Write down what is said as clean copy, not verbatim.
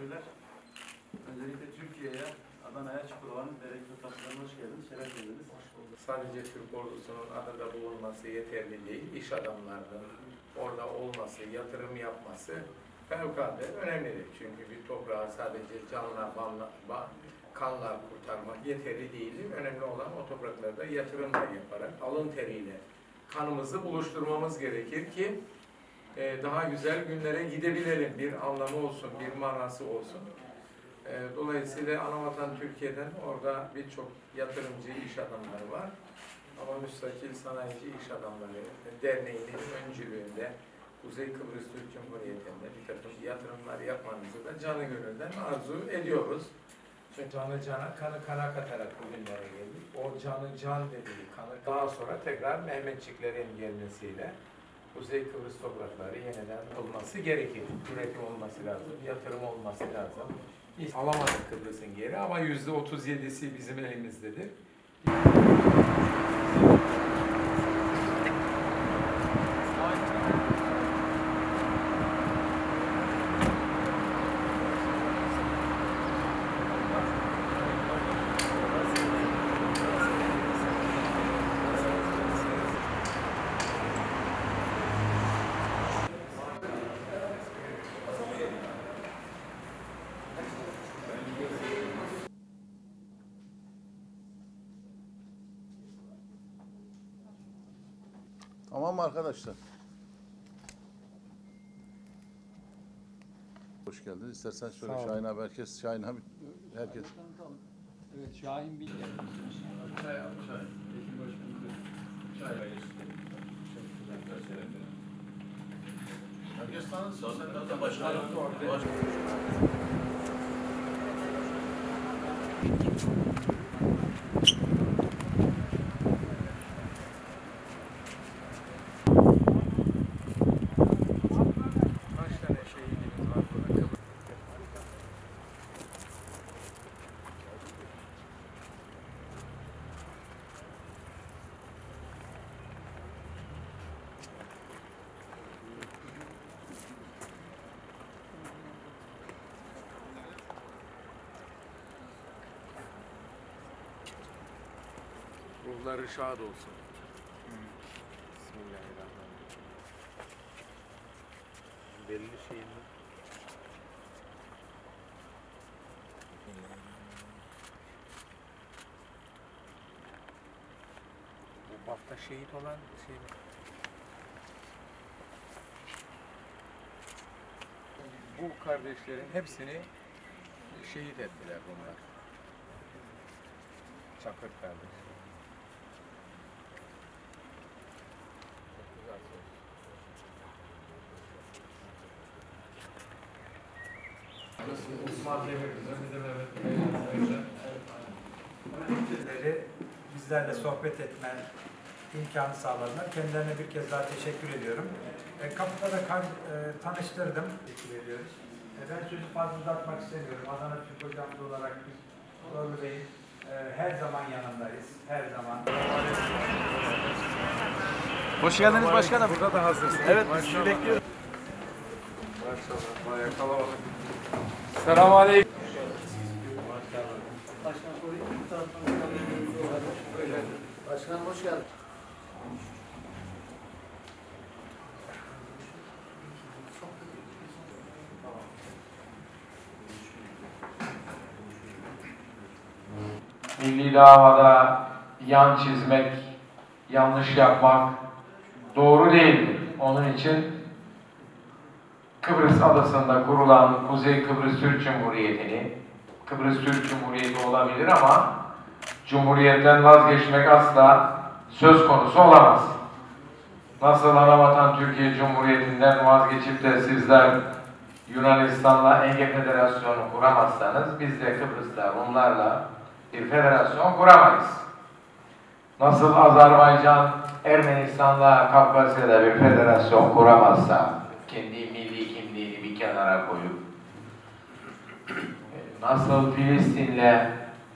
misafirler. Öncelikle Türkiye'ye, Adana'ya, Çukurova'nın bereketli tatlılarına hoş geldiniz, şeref verdiniz. Sadece Türk ordusunun adada bulunması yeterli değil, iş adamlarının orada olması, yatırım yapması fevkalade önemlidir. Çünkü bir toprağa sadece canla, kanla kurtarmak yeterli değildir. Önemli olan o topraklarda yatırımla yaparak, alın teriyle kanımızı buluşturmamız gerekir ki daha güzel günlere gidebilelim. Bir anlamı olsun, bir manası olsun. Dolayısıyla Anavatan Türkiye'den orada birçok yatırımcı iş adamları var. Ama Müstakil Sanayici İş Adamları Derneği'nin öncülüğünde Kuzey Kıbrıs Türk Cumhuriyeti'nde bir takım yatırımlar yapmanızı da canı gönülden arzu ediyoruz. Çünkü canı cana, kanı kana katarak bugünlere geldik. O canı can dediği kanı daha sonra tekrar Mehmetçiklerin gelmesiyle Kuzey Kıbrıs toprakları yeniden olması gerekir. Üretim olması lazım, yatırım olması lazım. Hiç alamadık Kıbrıs'ın geri ama %37'si bizim elimizdedir. Tamam mı arkadaşlar? Hoş geldiniz. İstersen şöyle Şahin abi, herkes. Evet, Şahin Bilge. Çay. Ekim başkanı. Çay. Herkes tanınsın. Sen de başkanım. Ruhları şad olsun. Bismillahirrahmanirrahim. Belli şey mi? Bu Bafta şehit olan şey mi? Bu kardeşlerin hepsini şehit ettiler bunlar. Çakır kardeş. Osman Demir, Mehmet Bizlerle sohbet etme imkanı sağladılar. Kendilerine bir kez daha teşekkür ediyorum. Kapıda da tanıştırdım. Teşekkür ediyoruz. Ben sözü fazla uzatmak istemiyorum. Adana Türk Hocamız olarak biz Zorlu Bey'in her zaman yanındayız. Her zaman. Hoş geldiniz başkanım. Burada da hazırsınız. Evet, sizi bekliyoruz. Maşallah, bayağı kalabalık. Selamünaleyküm. Başkanım hoş geldin. Milli davada yan çizmek, yanlış yapmak doğru değildir. Onun için Kıbrıs adasında kurulan Kuzey Kıbrıs Türk Cumhuriyeti'ni, Kıbrıs Türk Cumhuriyeti olabilir ama Cumhuriyetten vazgeçmek asla söz konusu olamaz. Nasıl Anavatan Türkiye Cumhuriyeti'nden vazgeçip de sizler Yunanistan'la Ege Federasyonu kuramazsanız biz de Kıbrıs'ta Rumlarla bir federasyon kuramayız. Nasıl Azerbaycan Ermenistan'la Kafkasya'da bir federasyon kuramazsa kendi milli kimliğini bir kenara koyup nasıl Filistin'le